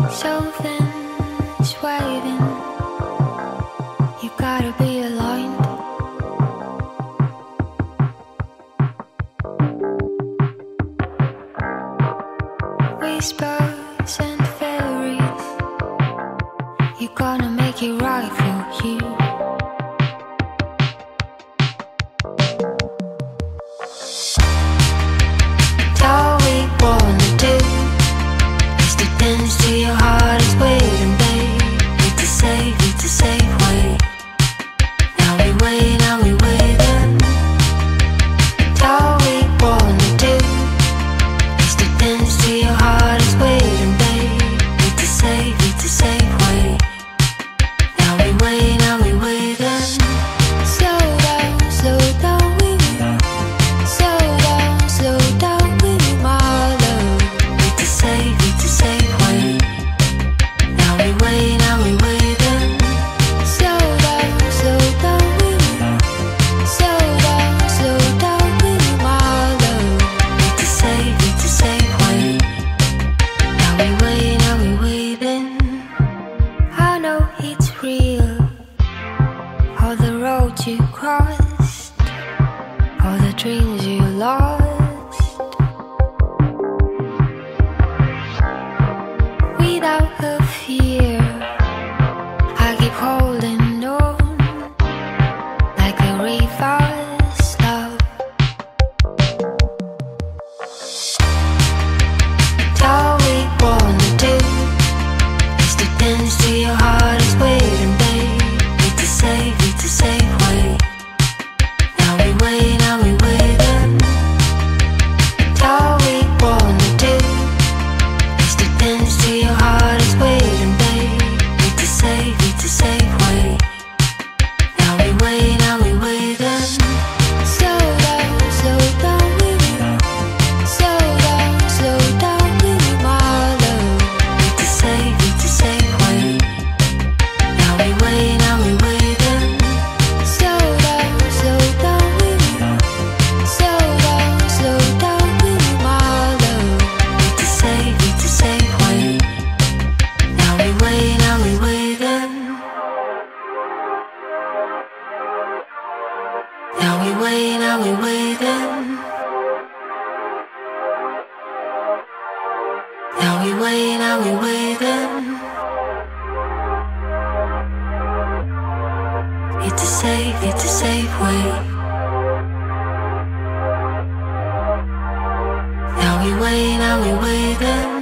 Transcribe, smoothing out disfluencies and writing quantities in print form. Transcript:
Something's waiting. You gotta be aligned. Whispers and fairies. You're gonna make it right for you. All we wanna do is to dance till your heart is waiting, babe. It's a safe way. Now we wait, now we waiting. All we wanna do is to dance till your heart is waiting, babe. It's a safe way. Now we wait, now we waiting. Slow down with me. Slow down with me, my love. It's a safe way. Now we wait, now we waiting. Slow down with me. Slow down with me, my love. It's a safe way. Now we wait, now we waiting. I know it's real. All the roads you crossed, all the dreams you lost. Without a fear, I keep holding on, like a river's love. All we wanna do is to dance till your heart is waiting, babe. It's a safe way. Now we wait, now we waiting. All we wanna do is to dance till your heart is waiting, babe. It's a safe way. Now we wait, now we waiting. Slow down with me. Slow down with me, my love. It's a safe way. Now we wait, now we waiting. Slow down with me. Slow down with me, my love. It's a safe way. Now we wait, now we waiting. Now we wait, now we waiting. Now we wait, now we waiting. It's a safe way. Now we wait, now we waiting.